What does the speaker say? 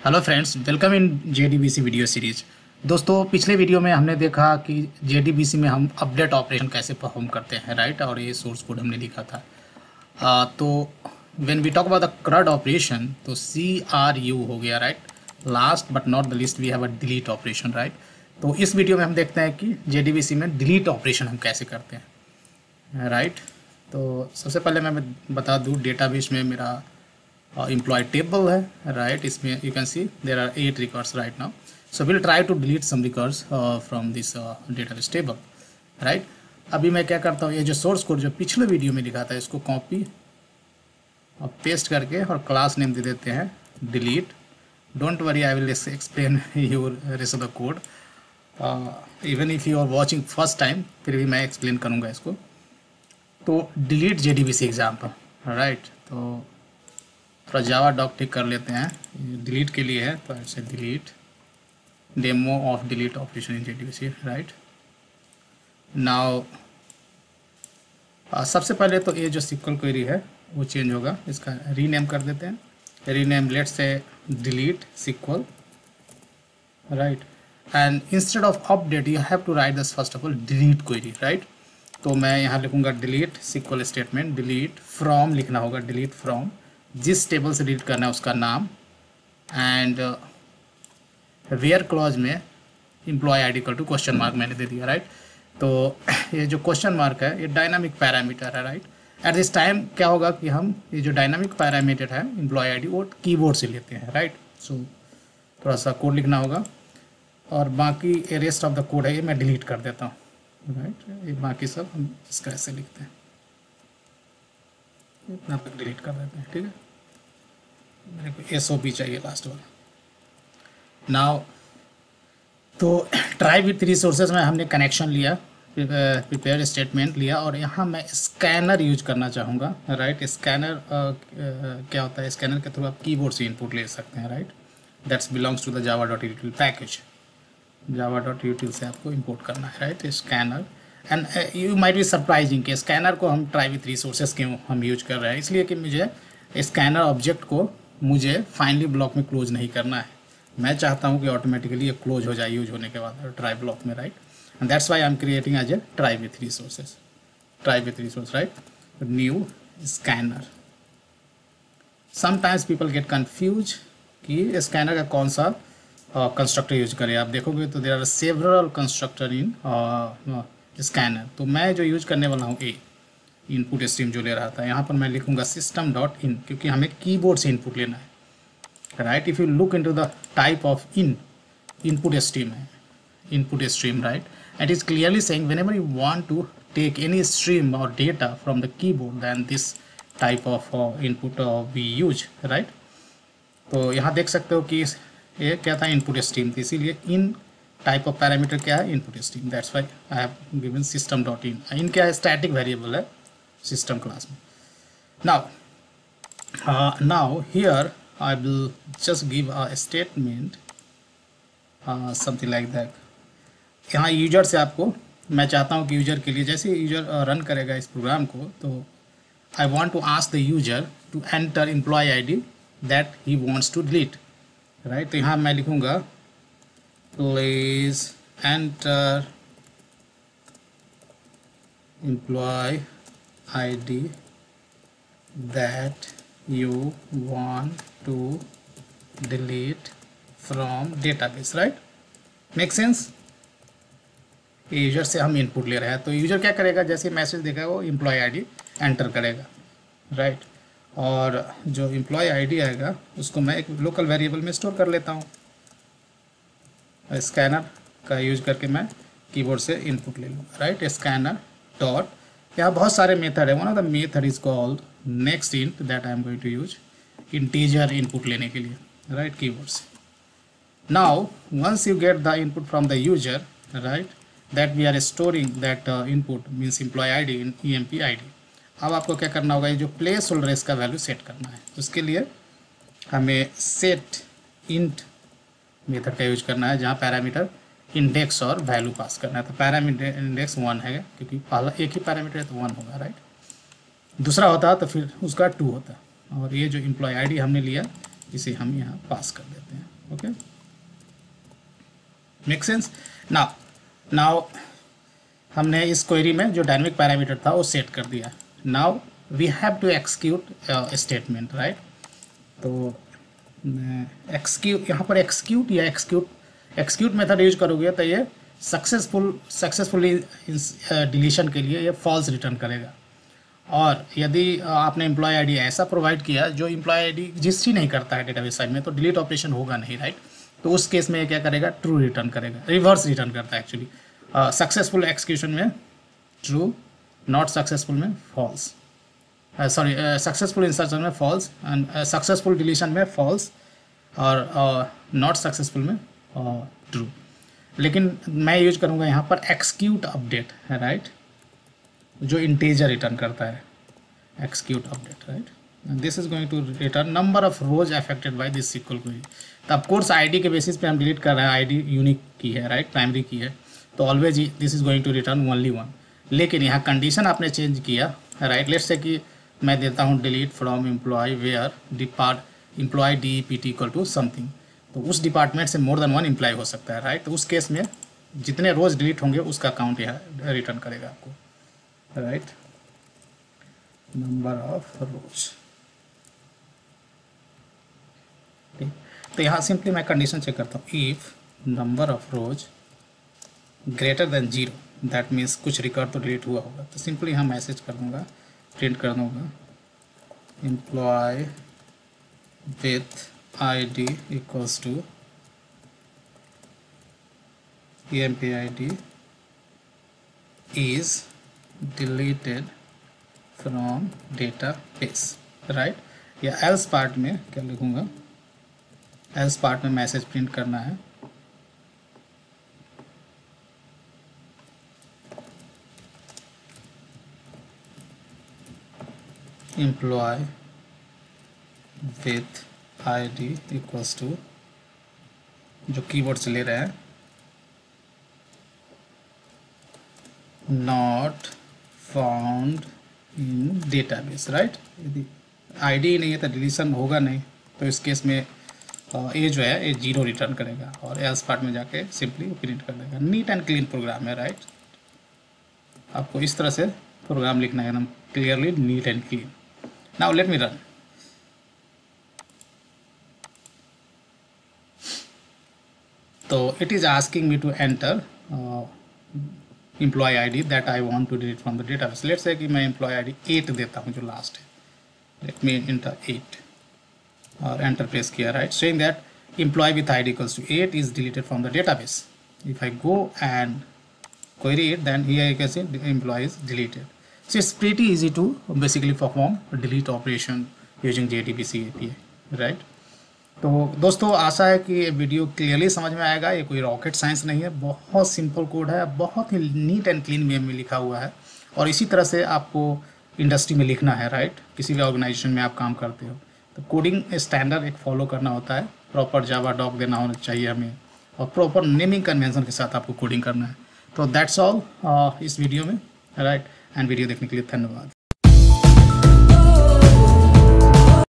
Hello friends, welcome in JDBC video series. दोस्तों, पिछले video में हमने देखा कि जेडीबीसी में हम अपडेट ऑपरेशन कैसे परफॉर्म करते हैं, राइट। और ये सोर्स कोड हमने लिखा था। तो when we talk about the CRUD operation, तो CRU हो गया, right. Last but not the least we have a delete operation, right. तो इस वीडियो में हम देखते हैं कि जेडीबीसी में डिलीट ऑपरेशन हम कैसे करते हैं, राइट। तो सबसे पहले मैं बता दूँ, डेटाबेस में मेरा employee table है, राइट। इसमें you can see there are 8 records right now. So will try to delete some records from this database table, right. अभी मैं क्या करता हूँ, ये जो सोर्स कोड जो पिछले वीडियो में लिखा था, इसको कॉपी और पेस्ट करके और क्लास नेम दे देते हैं delete. Don't worry, I will explain your rest of the code. Even if you are watching first time, फिर भी मैं एक्सप्लेन करूँगा इसको। तो डिलीट जेडीबीसी एग्जाम्पल, राइट। तो थोड़ा जावा डॉक ठीक कर लेते हैं, डिलीट के लिए है, तो ऐसे delete demo of delete operation in JDBC, right. Now सबसे पहले तो ये जो सिक्वल क्वेरी है वो चेंज होगा, इसका रीनेम कर देते हैं। Rename let's say delete SQL, right. And instead of update you have to write this first of all delete query, right. तो मैं यहाँ लिखूँगा delete SQL statement, delete from लिखना होगा, डिलीट फ्रॉम जिस टेबल से डिलीट करना है उसका नाम, एंड वेयर क्लॉज में employee ID equal to question mark मैंने दे दिया, राइट। तो ये जो क्वेश्चन मार्क है ये डायनामिक पैरामीटर है, राइट। एट दिस टाइम क्या होगा कि हम ये जो डायनामिक पैरामीटर है एम्प्लॉय आईडी वो कीबोर्ड से लेते हैं, राइट। सो थोड़ा सा कोड लिखना होगा, और बाकी रेस्ट ऑफ द कोड है ये मैं डिलीट कर देता हूँ, राइट। ये बाकी सब हम इसका ऐसे लिखते हैं, इतना तक डिलीट कर देते हैं, ठीक है। मेरे को SOP चाहिए लास्ट वाला। नाउ तो ट्राई विथ रिसोर्सेज में हमने कनेक्शन लिया, प्रिपेयर स्टेटमेंट लिया, और यहाँ मैं स्कैनर यूज करना चाहूँगा, राइट। स्कैनर क्या होता है, स्कैनर के थ्रू आप कीबोर्ड से इनपुट ले सकते हैं, right. That's belongs to the java.util package, java.util से आपको इंपोर्ट करना है, right. Scanner and you might be surprising कि स्कैनर को हम ट्राई विथ रिसोर्सेज क्यों हम यूज कर रहे हैं, इसलिए कि मुझे स्कैनर ऑब्जेक्ट को मुझे फाइनली ब्लॉक में क्लोज नहीं करना है। मैं चाहता हूं कि ऑटोमेटिकली ये क्लोज हो जाए यूज होने के बाद ट्राई ब्लॉक में, right. And that's why I am creating as a try with resources, try with resource, right. New scanner. Sometimes people get confuse कि स्कैनर का कौन सा कंस्ट्रक्टर यूज करें। आप देखोगे तो there are several constructor in scanner. तो मैं जो यूज करने वाला हूँ इनपुट स्ट्रीम जो ले रहा था, यहाँ पर मैं लिखूँगा system.in, क्योंकि हमें कीबोर्ड से इनपुट लेना है, right. If you look into the type of input stream है, input stream, right, and is clearly saying whenever you want to take any stream और data from the keyboard then this type of input we use, right. तो यहाँ देख सकते हो कि ये क्या था, इनपुट स्ट्रीम थी, इसीलिए इन टाइप ऑफ पैरामीटर क्या है, input stream. That's why I have given system.in। In क्या है, स्टैटिक वेरिएबल है सिस्टम क्लास में। now here I will just give a statement something like that। यहाँ यूजर से आपको मैं चाहता हूँ कि यूजर के लिए जैसे यूजर रन करेगा इस प्रोग्राम को, तो I want to ask the user to enter employee ID that he wants to delete, right। तो यहाँ मैं लिखूँगा please enter employee ID that you want to delete from database, right। make sense। User से हम input ले रहे हैं, तो यूजर क्या करेगा, जैसे मैसेज देगा वो एम्प्लॉय आईडी एंटर करेगा, राइट। और जो एम्प्लॉय आईडी आएगा उसको मैं एक लोकल वेरिएबल में स्टोर कर लेता हूँ, स्कैनर का यूज करके मैं कीबोर्ड से इनपुट ले लूँगा, राइट। स्कैनर डॉट, यहाँ बहुत सारे मेथड है, one of the method is called next int that I am going to use integer input लेने के लिए, राइट, कीबोर्ड से। Now once you get the input from the user, right, that we are storing that input means employee ID in EMP ID। अब आपको क्या करना होगा, ये जो प्लेस होल्डर है इसका वैल्यू सेट करना है। उसके लिए हमें सेट इंट मेथड का यूज करना है, जहाँ पैरामीटर इंडेक्स और वैल्यू पास करना है। तो पैरामीटर इंडेक्स 1 है, क्योंकि पहला एक ही पैरामीटर है तो 1 होगा, राइट। दूसरा होता तो फिर उसका 2 होता, और ये जो एम्प्लॉय आईडी हमने लिया इसे हम यहाँ पास कर देते हैं। Okay, make sense. नाउ हमने इस क्वेरी में जो डायनेमिक पैरामीटर था वो सेट कर दिया। Now we have to execute statement, right. तो मैं एक्सक्यूट, यहाँ पर एक्सक्यूट या एक्सक्यूट मेथड यूज करोगे तो ये सक्सेसफुली डिलीशन के लिए ये फॉल्स रिटर्न करेगा। और यदि आपने एम्प्लॉय आईडी ऐसा प्रोवाइड किया जो एम्प्लॉय आईडी एग्जिस्ट नहीं करता है डेटाबेस साइड में, तो डिलीट ऑपरेशन होगा नहीं, राइट। तो उस केस में ये क्या करेगा, ट्रू रिटर्न करेगा, रिवर्स रिटर्न करता है एक्चुअली। सक्सेसफुल एक्सक्यूशन में ट्रू, नॉट सक्सेसफुल में फॉल्स, सॉरी सक्सेसफुल इंसर्शन में फॉल्स, एंड सक्सेसफुल डिलीशन में फॉल्स, और नॉट सक्सेसफुल में ट्रू। लेकिन मैं यूज करूँगा यहाँ पर एक्सक्यूट अपडेट है, राइट, जो इंटीजर रिटर्न करता है, execute update, right. This is going to return number of rows affected by this SQL query. तो ऑफकोर्स आईडी के बेसिस पे हम डिलीट कर रहे हैं, आईडी यूनिक की है, राइट, प्राइमरी की है, तो always this is going to return only 1। लेकिन यहाँ कंडीशन आपने चेंज किया, राइट। लेट्स से कि मैं देता हूँ delete from employee where employee DEPT equal to something, तो उस डिपार्टमेंट से मोर देन 1 एम्प्लॉय हो सकता है, राइट। तो उस केस में जितने रोज डिलीट होंगे उसका काउंट यहाँ रिटर्न करेगा आपको, राइट, नंबर ऑफ रोज। ठीक, तो यहाँ सिंपली मैं कंडीशन चेक करता हूँ, if number of rows greater than 0, that means कुछ रिकॉर्ड तो डिलीट हुआ होगा। तो सिंपली यहाँ मैसेज कर दूँगा, प्रिंट कर दूँगा, employee with ID equals to empid is deleted from database, right. या एल्स पार्ट में क्या लिखूँगा, एल्स पार्ट में मैसेज प्रिंट करना है, employee with ID equals to, जो कीवर्ड से ले रहे हैं, not found in database, right. यदि आईडी नहीं है तो डिलीशन होगा नहीं, तो इस केस में ये जो है ये 0 रिटर्न करेगा, और एल्स पार्ट में जाके सिंपली प्रिंट कर देगा। नीट एंड क्लीन प्रोग्राम है, राइट। आपको इस तरह से प्रोग्राम लिखना है, एकदम clearly, neat and clean. Now let me run. तो it is asking me to enter employee ID that I want to delete from the database. Let's say कि मैं एम्प्लॉय आईडी 8 देता हूँ, जो लास्ट है, लेट मी एंटर 8 और enter press किया, right, saying that employee with ID equals to 8 is deleted from the database. If I go and query it, then here you can see the employee is deleted. So it's pretty easy to basically perform a delete operation using JDBC API, right? तो दोस्तों आशा है कि ये video clearly समझ में आएगा। ये कोई रॉकेट साइंस नहीं है, बहुत सिंपल कोड है, बहुत ही नीट एंड क्लीन वे में लिखा हुआ है, और इसी तरह से आपको इंडस्ट्री में लिखना है, राइट। किसी भी ऑर्गेनाइजेशन में आप काम करते हो तो कोडिंग स्टैंडर्ड एक फॉलो करना होता है, प्रॉपर जावा डॉक देना होना चाहिए हमें, और प्रॉपर नेमिंग कन्वेंशन के साथ आपको कोडिंग करना है। तो दैट्स ऑल इस वीडियो में, राइट। एंड वीडियो देखने के लिए धन्यवाद।